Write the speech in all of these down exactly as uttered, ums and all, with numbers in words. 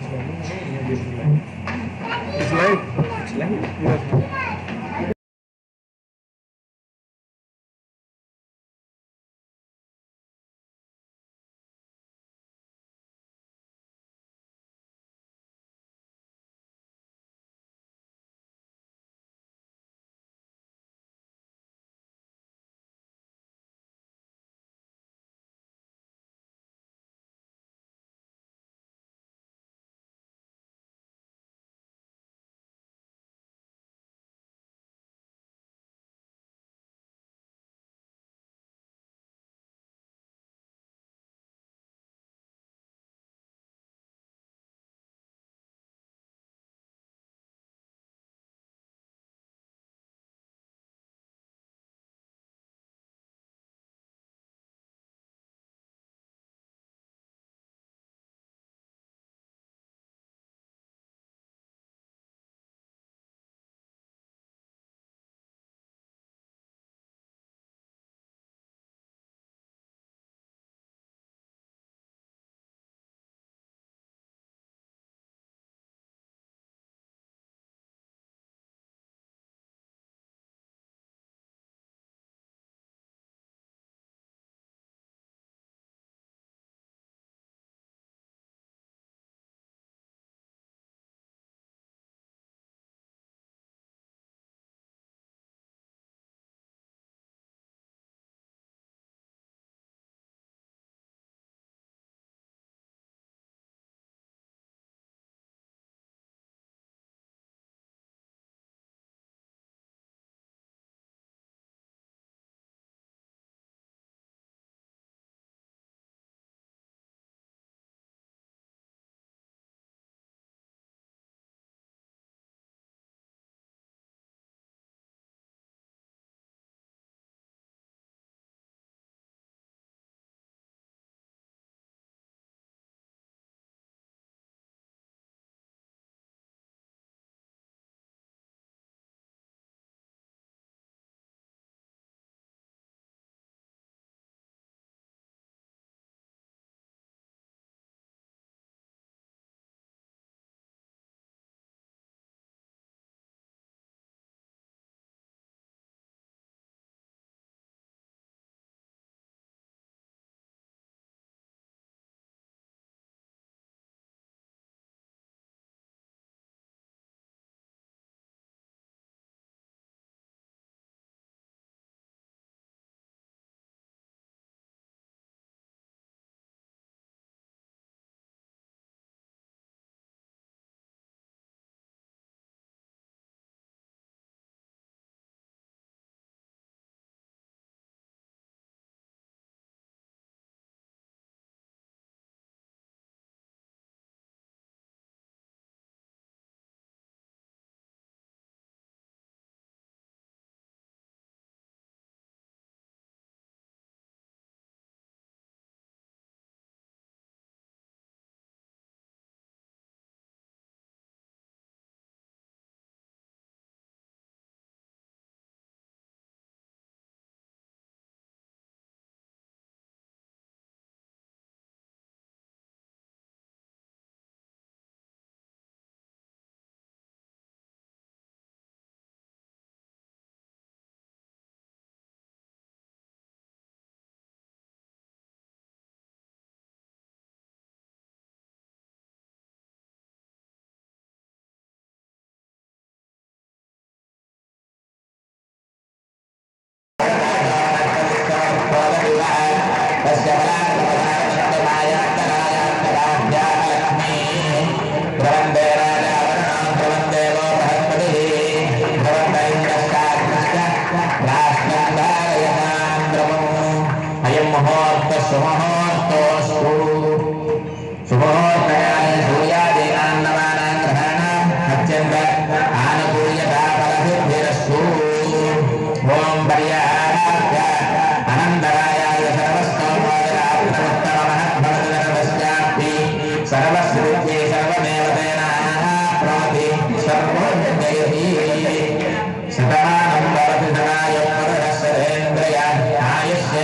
It's live. It's live. Yes.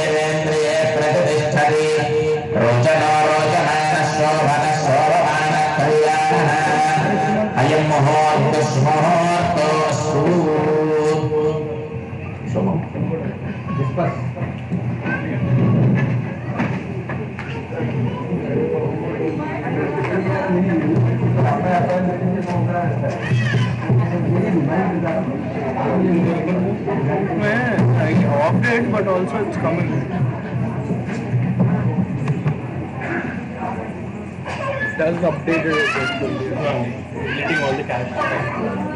रोचनो रोचमान शोभन शोभमान kalian ayam mohon kesmohon kesud semua dispas I off it, but also it's coming. That's updated. Deleting all the characters.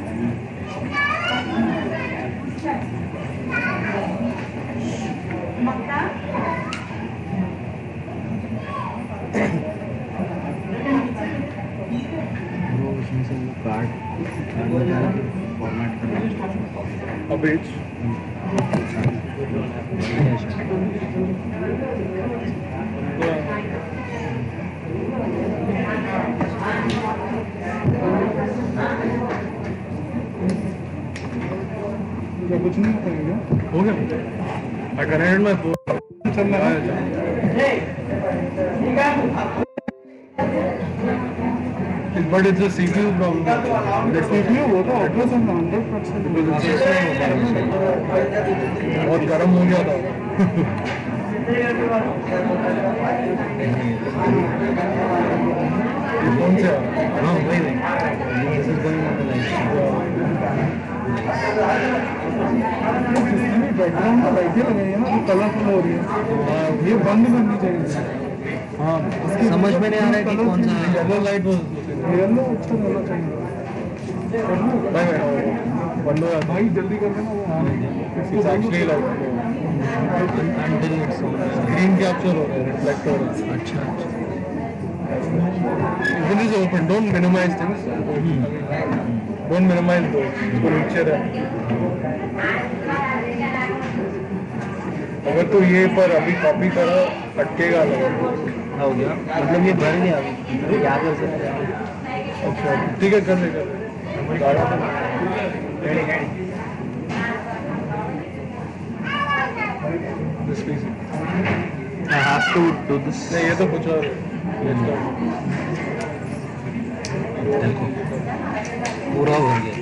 Card format Updates. कुछ नहीं हो गया I connected my phone. चल रहा है but it's a C P U problem. The C P U वो तो operation में हंड्रेड परसेंट बहुत गर्म हो गया था कौन से हाँ वही वही this is going on the light background में लाइटें लगी है ना कलरफुल हो रही है ये बंद करनी चाहिए हाँ समझ में नहीं आ रहा है कि कौन सा येलो लाइट वो येलो अच्छा होना चाहिए बंद हो भाई जल्दी कर देना वो हाँ actually light until it's green capture हो रहा है रिफ्लेक्ट हो रहा है अच्छा अच्छा Even is open. Don't minimize things. Don't minimize those. इसको नीचे रख. अगर तो ये पर अभी कॉपी करो अटकेगा लगा. हो गया मतलब ये भर गया अभी क्या कर सकते हैं अच्छा ठीक है कर ले कर ले. This piece. I have to do this. नहीं ये तो कुछ और है. देखो पूरा हो गया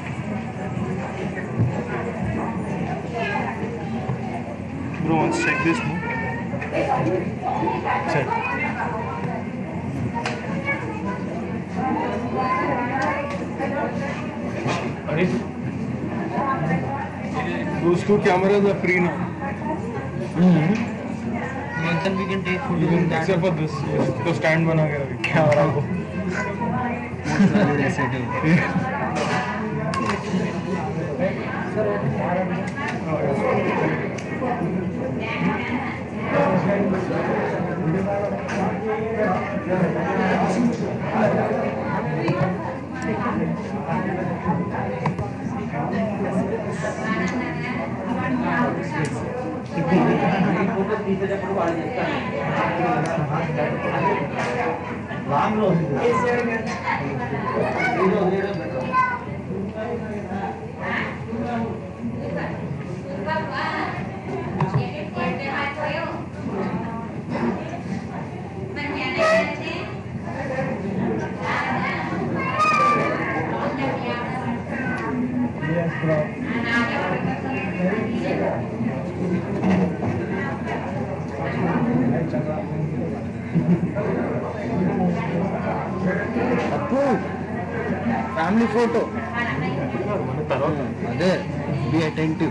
Bro, let's check this now. Check. Those two cameras are free now. mm-hmm. Then we can take photos Even in that except for this, तो stand बना के रखी कैमरा को. valid asset है అప్పు ఫ్యామిలీ ఫోటో అదే బి అటెంటివ్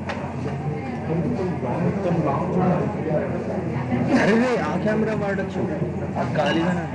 అరే ఆ కెమెరా వాడచ్చు అది ఖాళీగానే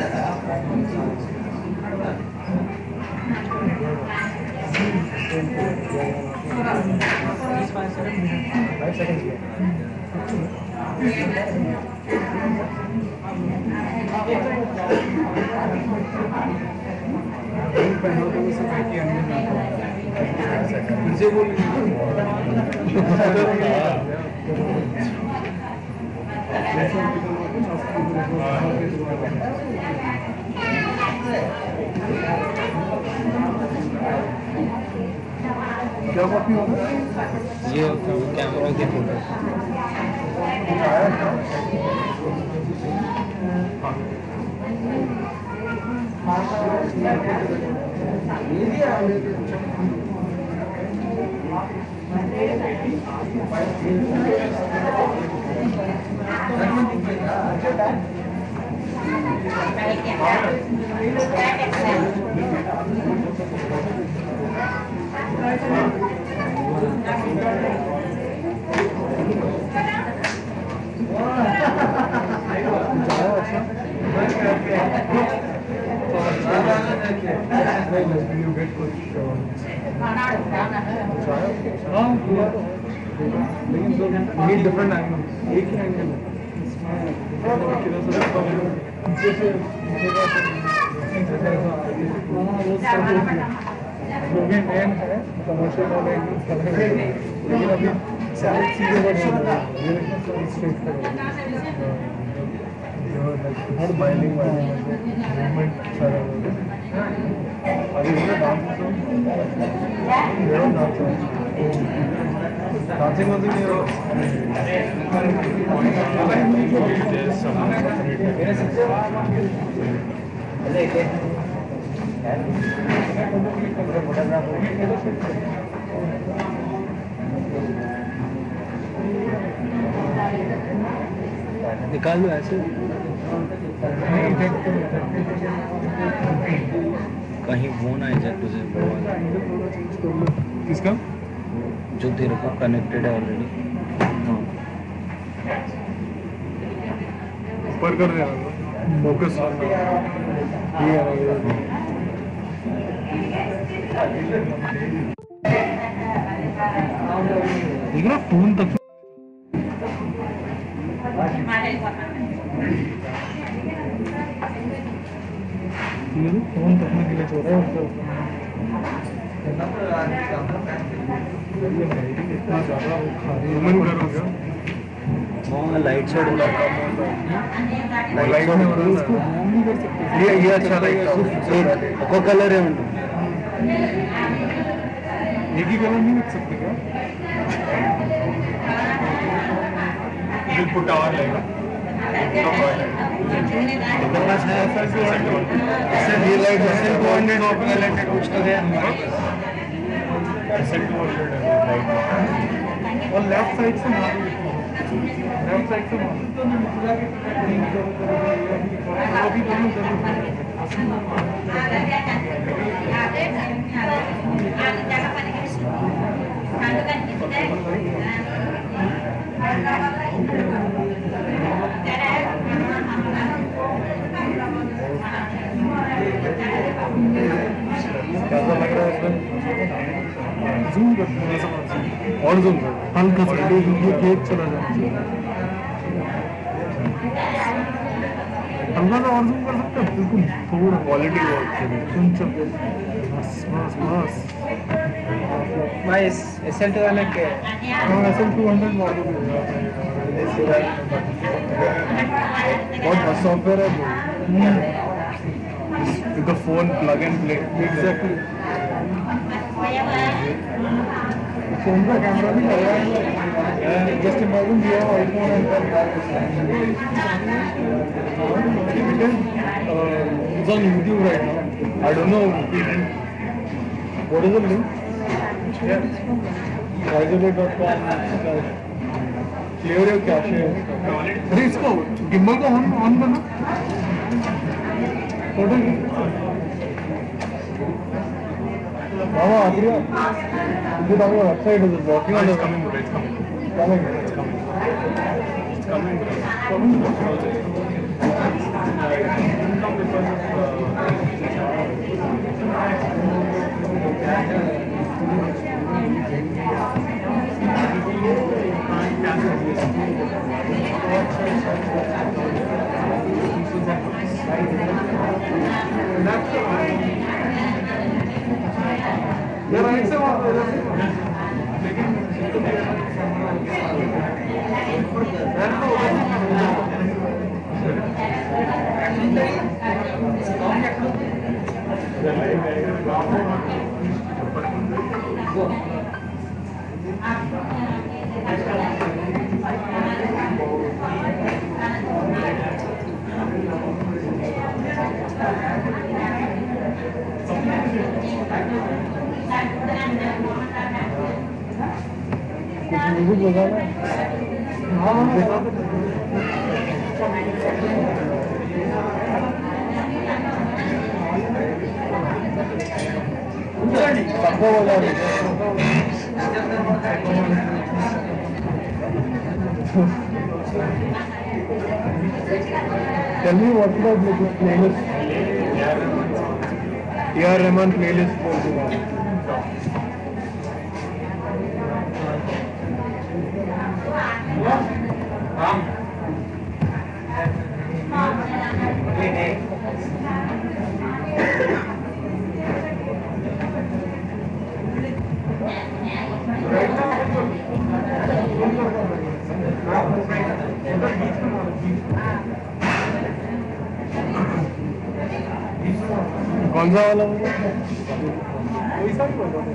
क्या कॉपी होगा? ये कैमरा की फोटो Need different angles. एक ही angle है. लोगों ने है कमर्शियल वाले लेकिन अभी सारी चीजें वर्षन स्ट्रेट हर बाइलिंग वाइलिंग मूवमेंट सारा अभी डांस डांसिंग वांसिंग नहीं हो निकाल लो ऐसे कहीं वो ना जाए तुझे किसका जो तेरे को कनेक्टेड है ऑलरेडी ऊपर कर रहे हैं फोकस ये देख रहा फोन तक फोन तकने के लिए छोड़ रहा है इतना ज्यादा ह्यूमन कर हो गया हाँ लाइट शेड लाइट में उसको नहीं कर सकते ये ये अच्छा लगेगा को कलर है एक ही कलर नहीं रख सकते क्या पुट आवर लगेगा कुछ तो है और लेफ्ट साइड से लेफ्ट साइड से अभी दोनों कैसा लग रहा है इसमें जूम कर और जूम कर हल्का सा ये केक चला जाए हल्का सा और जूम कर सकते हैं बिल्कुल थोड़ा क्वालिटी बहुत अच्छी है सुन चल बस बस बस भाई एस एल टू वाले के हाँ S L two hundred model बहुत मस्त सॉफ्टवेयर है with the phone plug and play exactly phone का कैमरा भी लगा है just imagine you have iPhone and it is uh, it's on YouTube right now I don't know what is the link yeah isolate dot com clear your cache अरे इसको gimbal को on on करना photo Mama, Adria, you talking about outside is it walking on the coming, it's coming. Coming, it's coming. It's coming, coming. ये right से वहाँ पे लेकिन Thank you. कुछ बताना सबको बोला Tell me what is the playlist? A R Rahman playlist बोल दूँगा. कौन सा वाला मुझे कोई सा भी बोल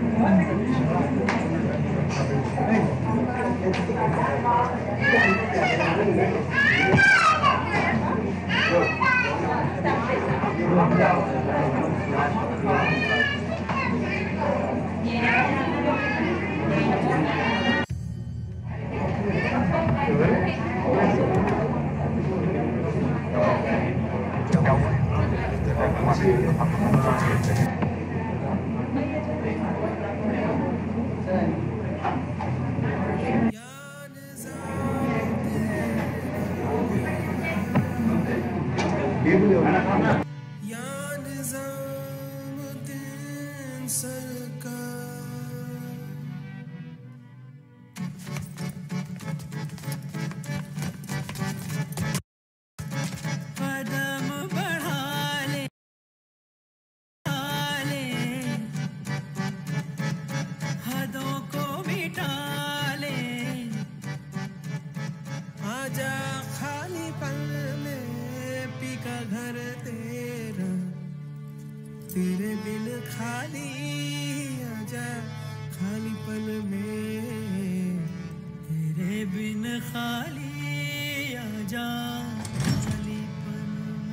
तेरे बिन खाली आजा खाली पल में तेरे बिन खाली आजा खाली पल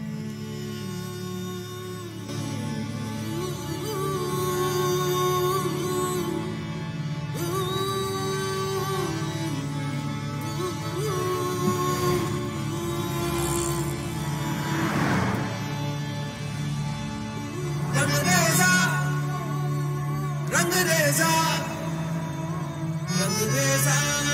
Rangreeza, Rangreeza,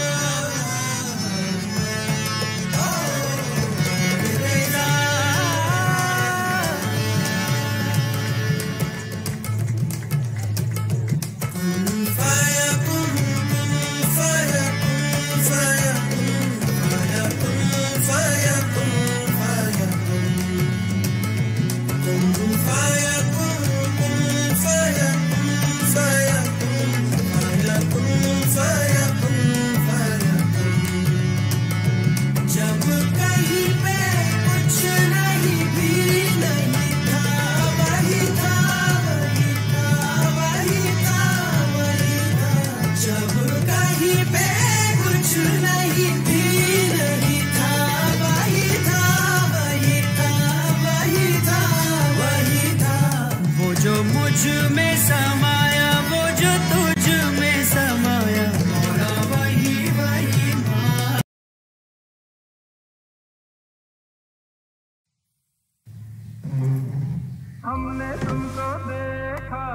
मुझ में समाया वो जो तुझ में समाया मौला वही वही माँ। हमने तुमको देखा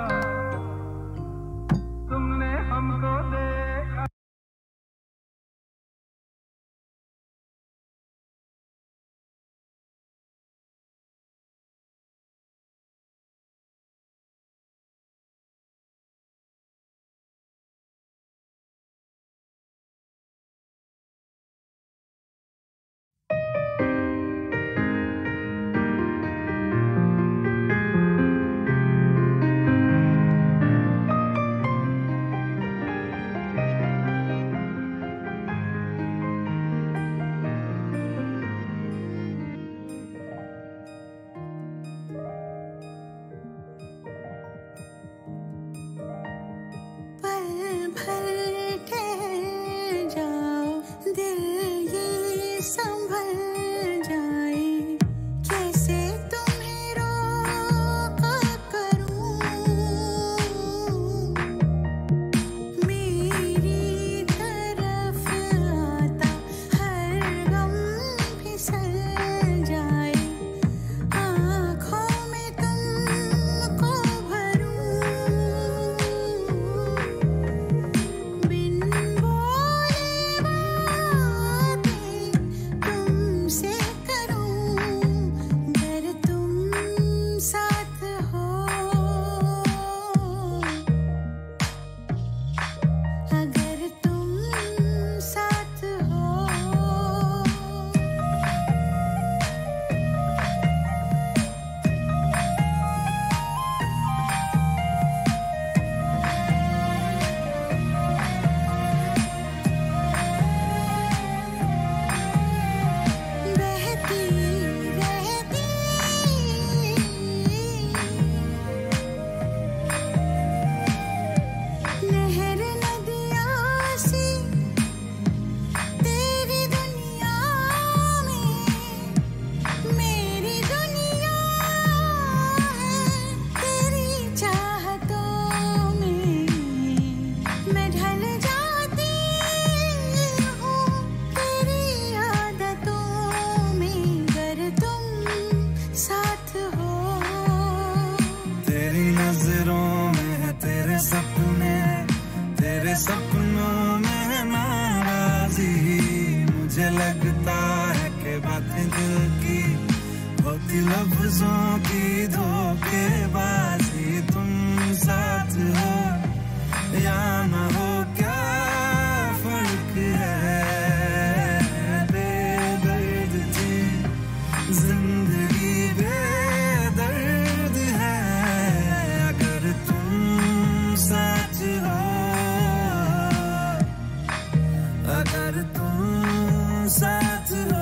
तुमने हमको देखा लफ्जों की धोखेबाजी, तुम साथ हो या न हो क्या फर्क है। बेदर्द थी जिंदगी, बेदर्द है अगर तुम साथ हो, अगर तुम साथ हो।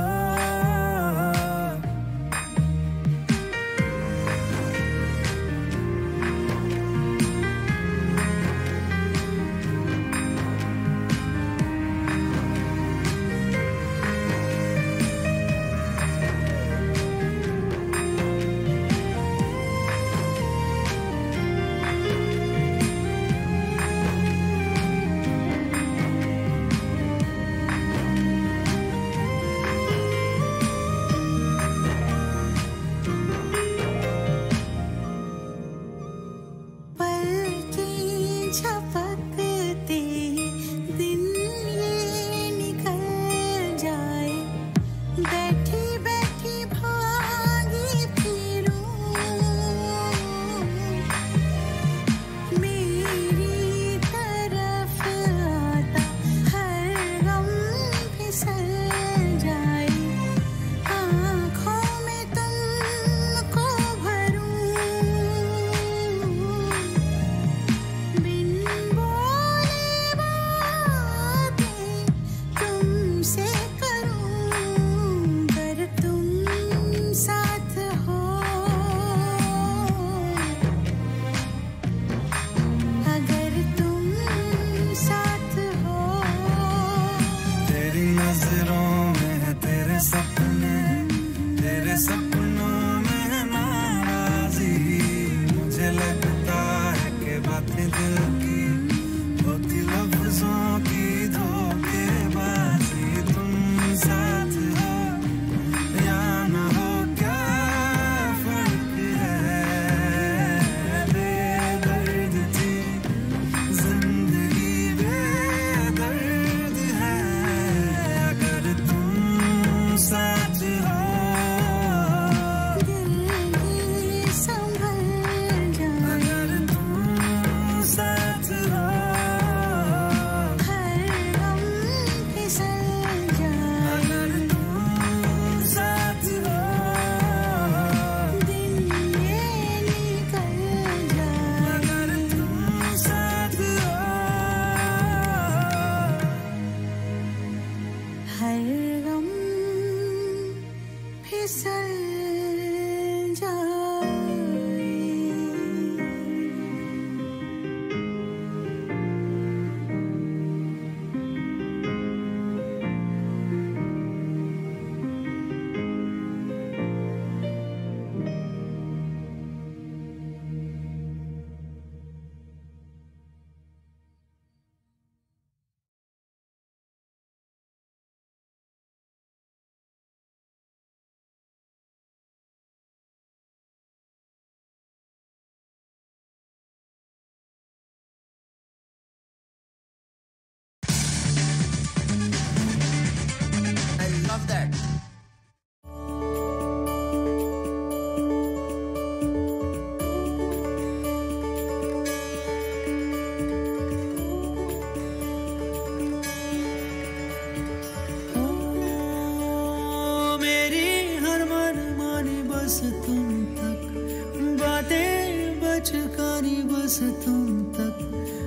बस तुम तक,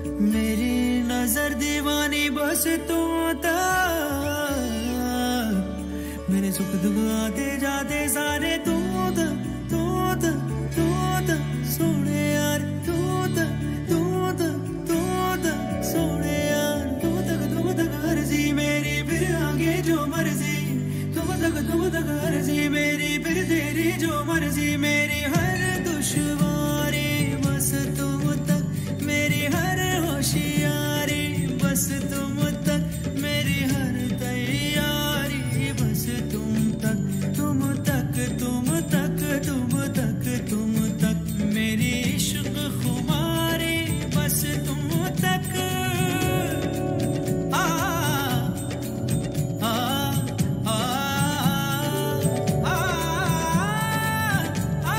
मेरी नजर दीवानी बस तुम तक, मेरे सुख दुख आते जाते सारे तू तक, तू तक, तू तक सोने यार, तू तक, तू तक, तू तक सोने यार, तू तक, तुम तक अर्जी मेरी, फिर आगे जो मर्जी, तुम तक, तुम तक अर्जी मेरी, फिर तेरी जो मर्जी, मेरी हर दुश्वारी बस तुम तक, मेरी हर होशियारी बस तुम तक, मेरी हर तैयारी बस तुम तक, तुम तक, तुम तक, तुम तक, तुम तक, मेरी इश्क खुमारी बस तुम तक। आ आ आ आ आ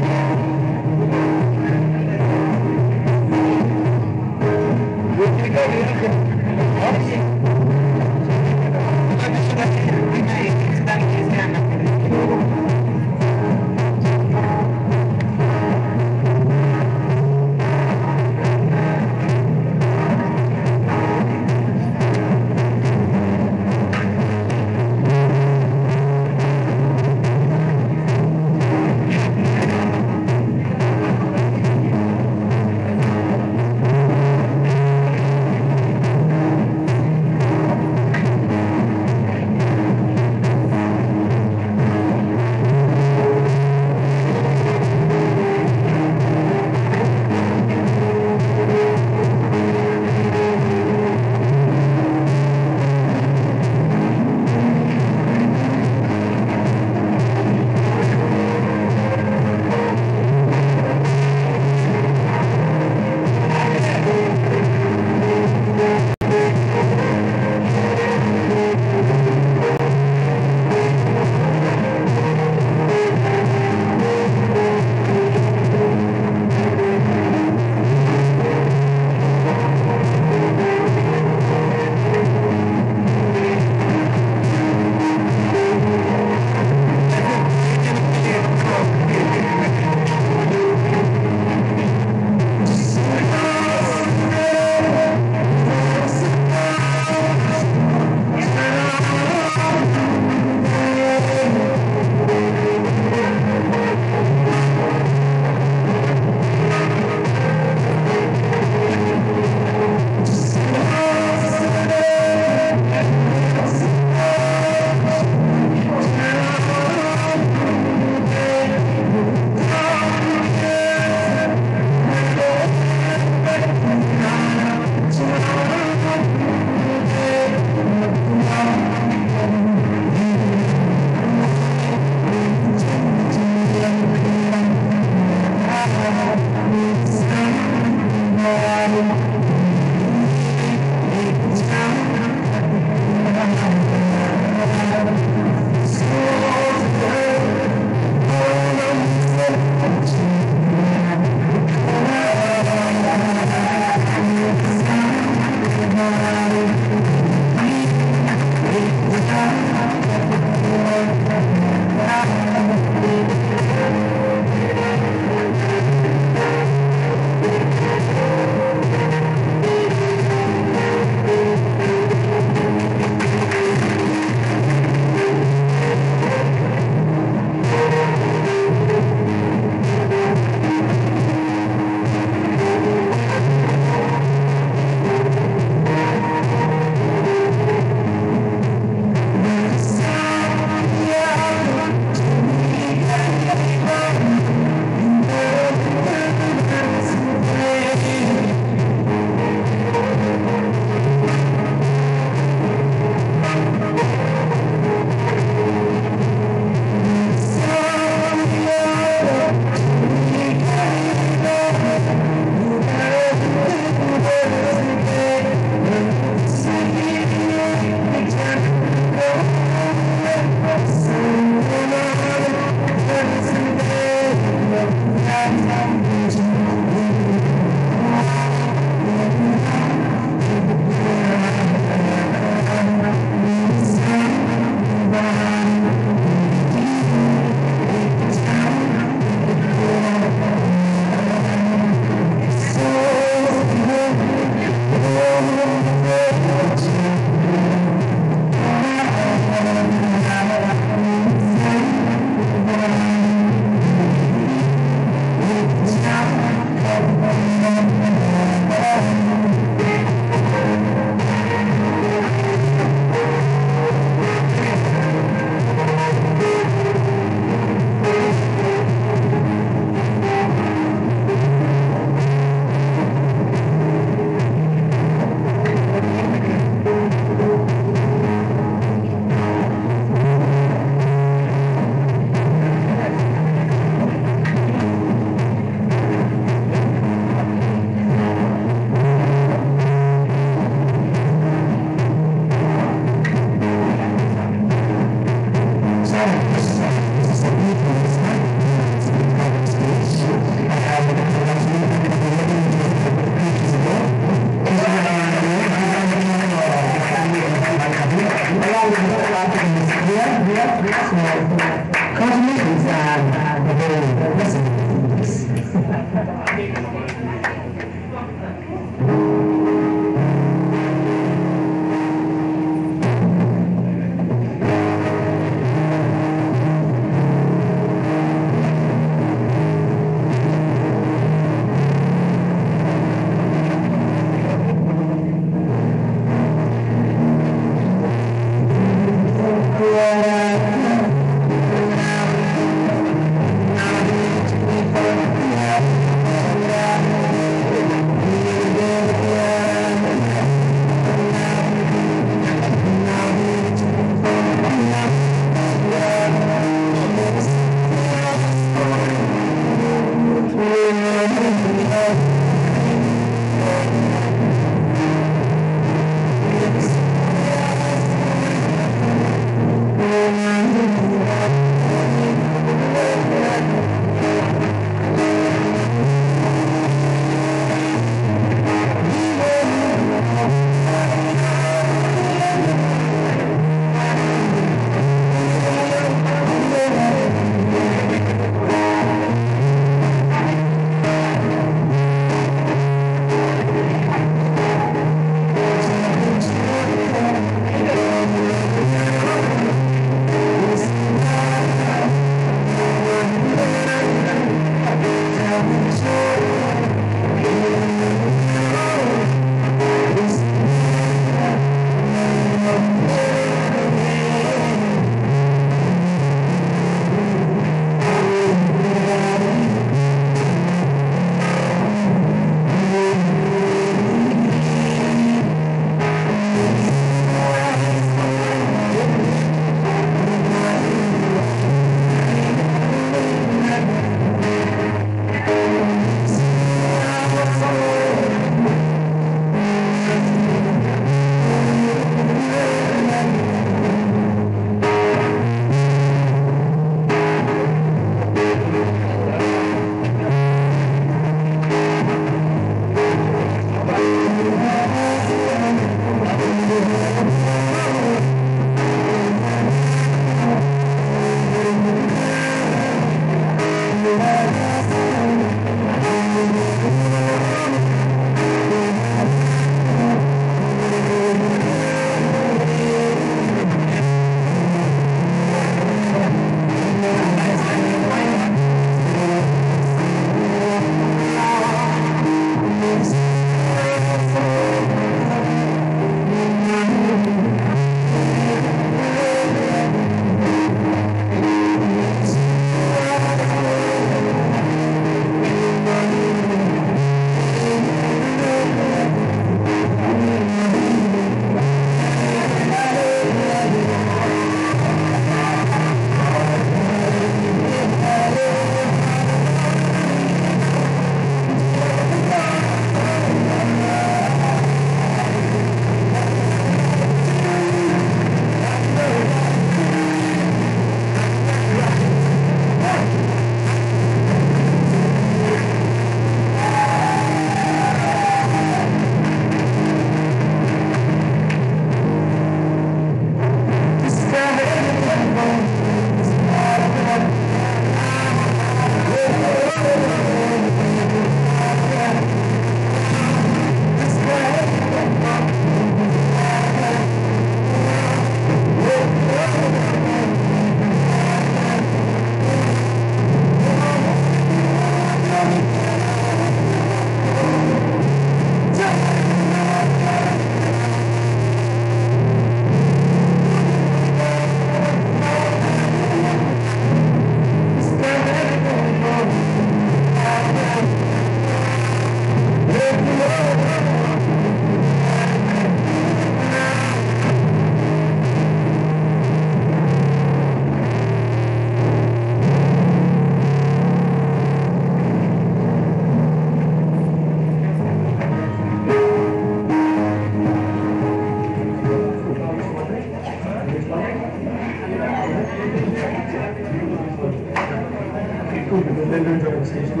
స్టేషన్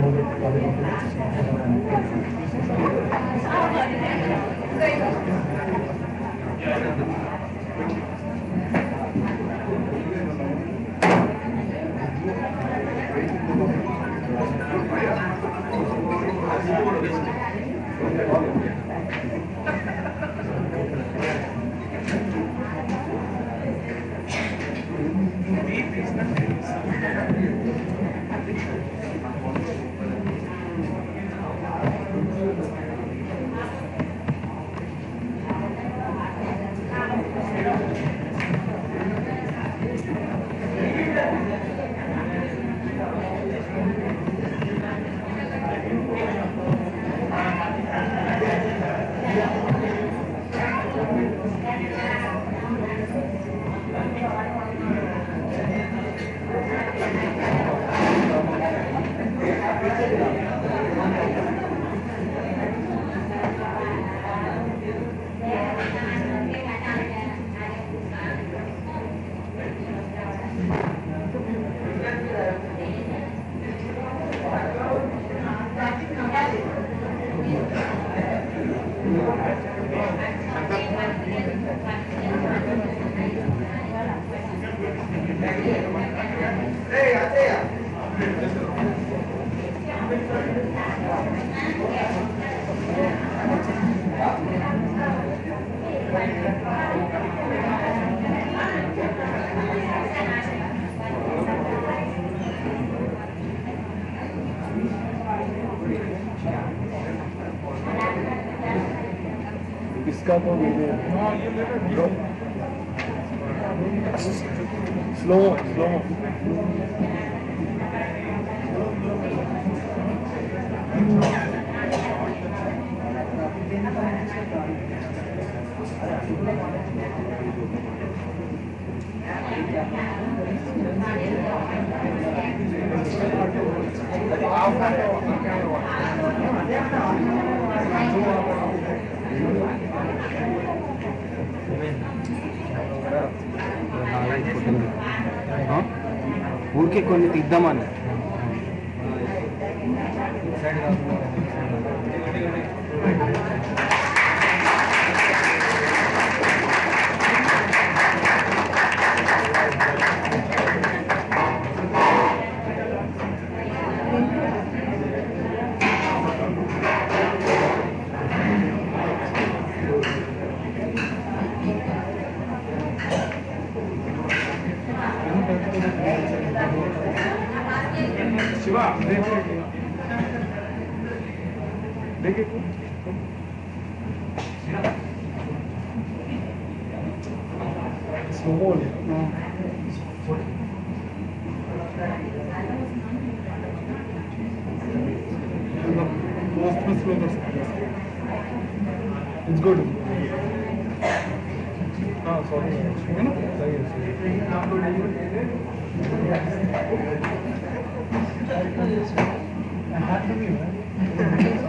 इसका तो स्लो स्लो ఊరికే కొన్ని తీద్దామని शिवा देखिए स्लो इट्स गुड हाँ सॉरी है ना I had to be, man.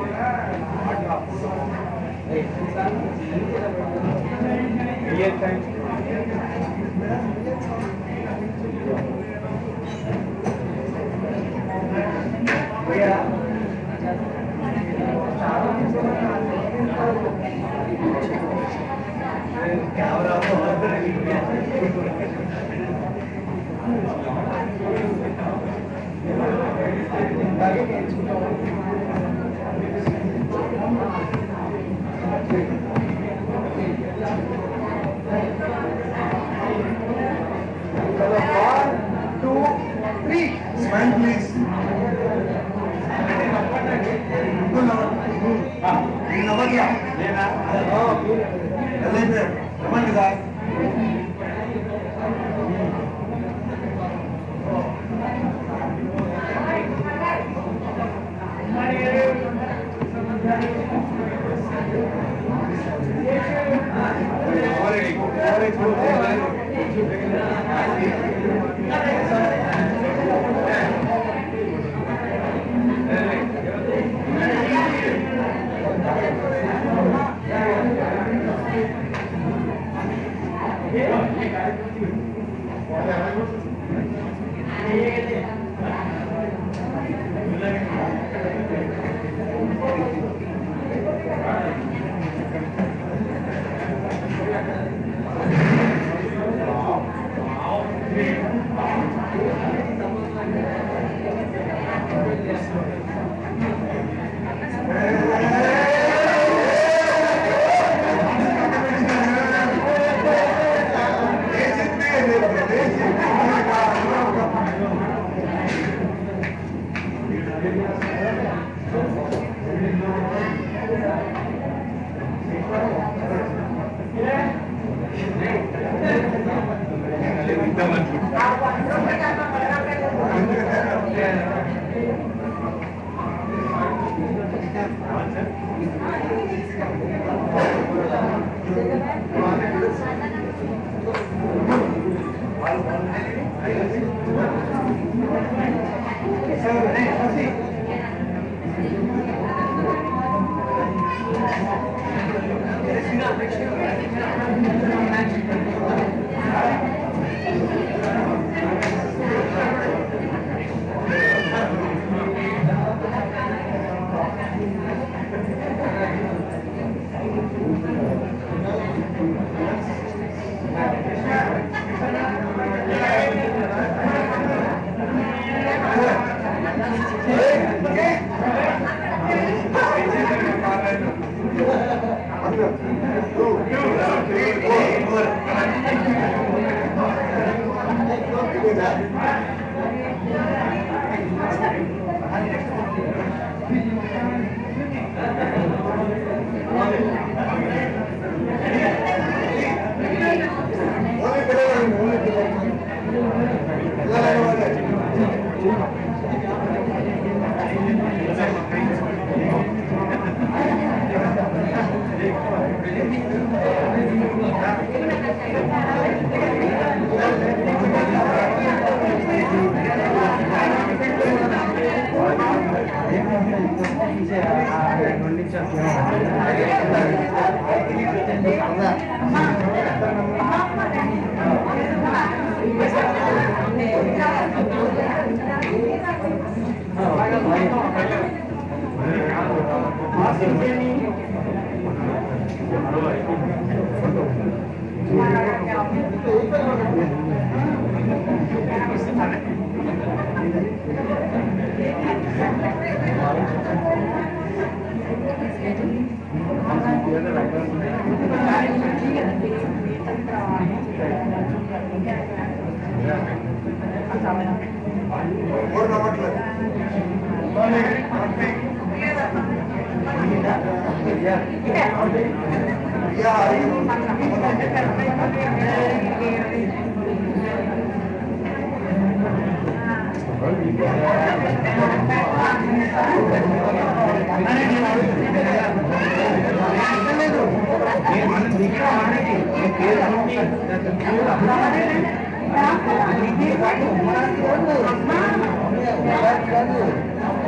Thank you.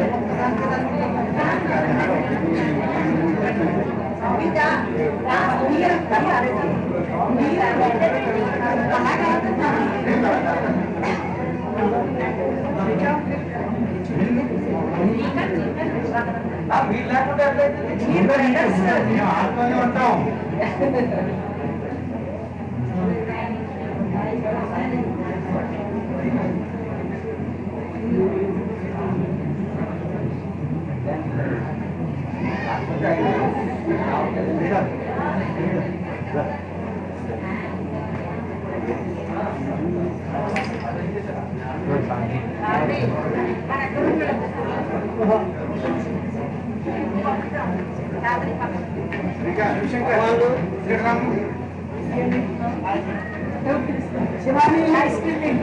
Shivani ice cream.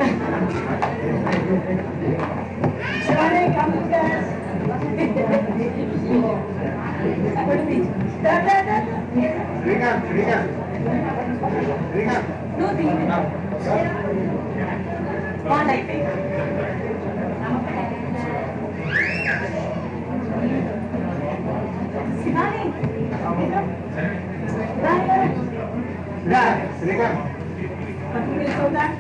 Shivani, come to us. Da da da. Rika, Rika, Rika. No, Rika. One I think. Shivani. Da, Rika. So that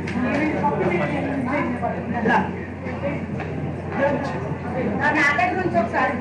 నాదే గురించి ఒకసారి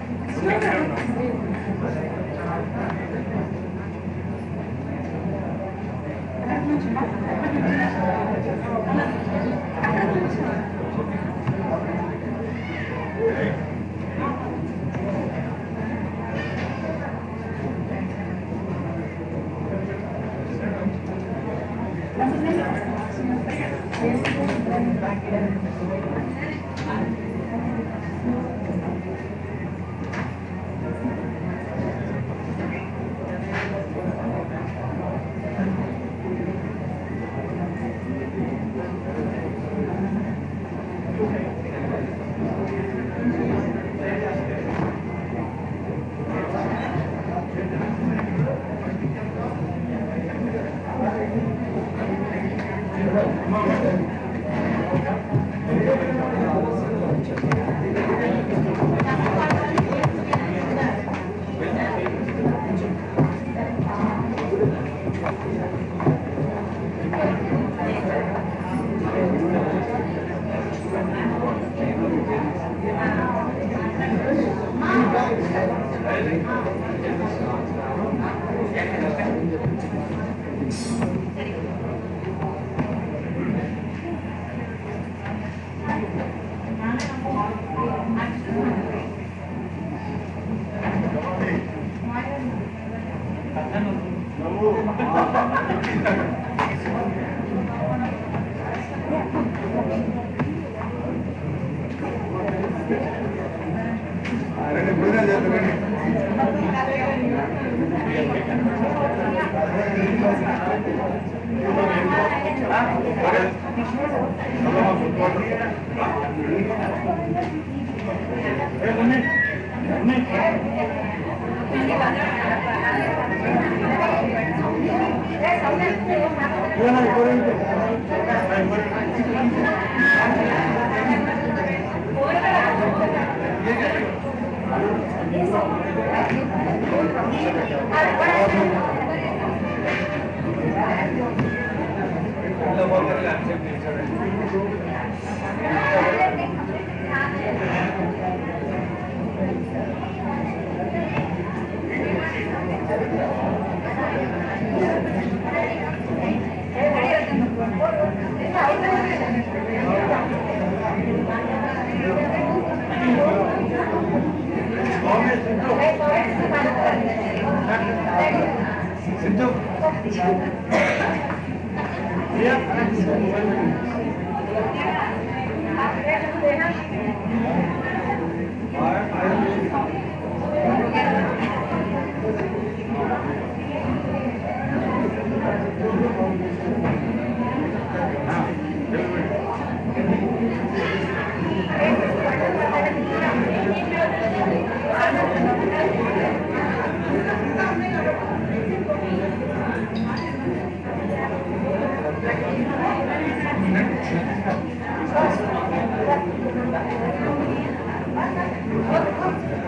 Thank you.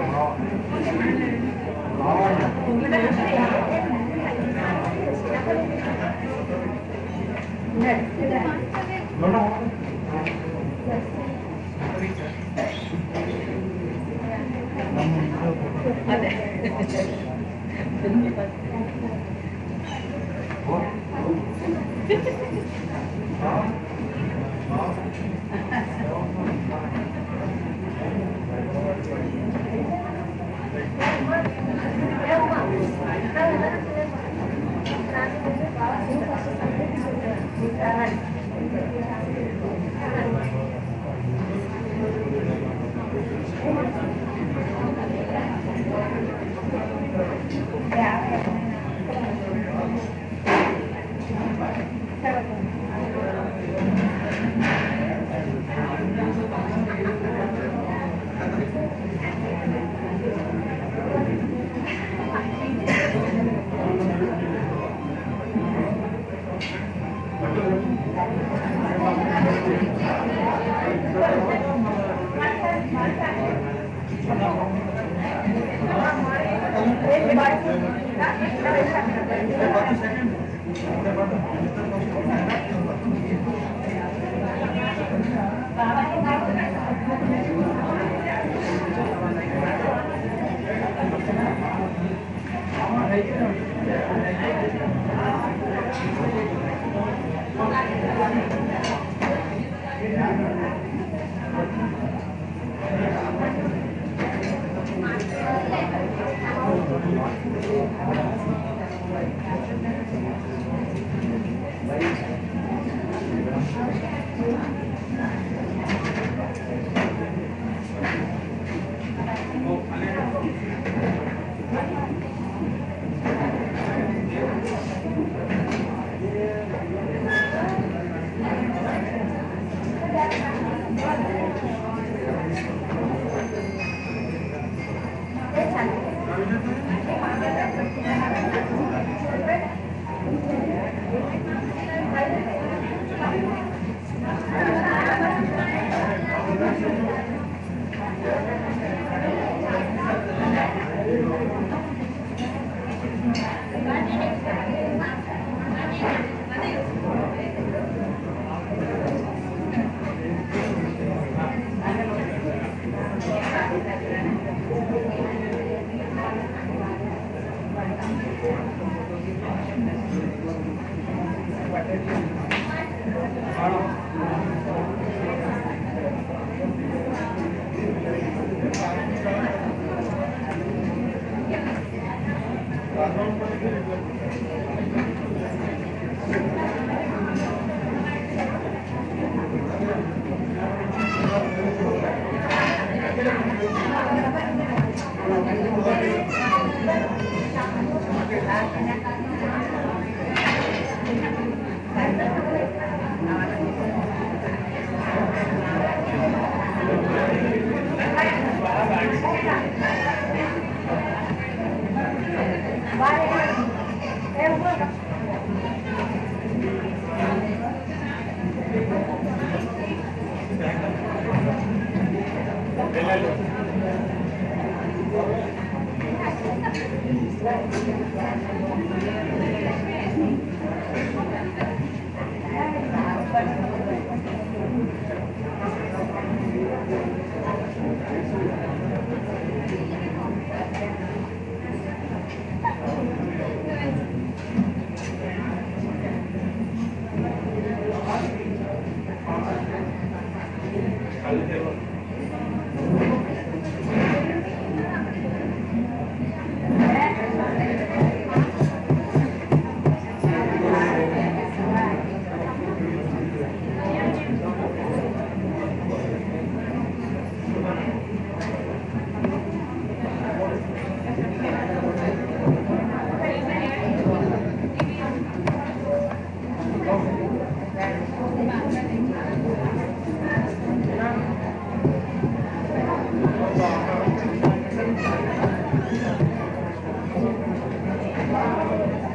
Thank you.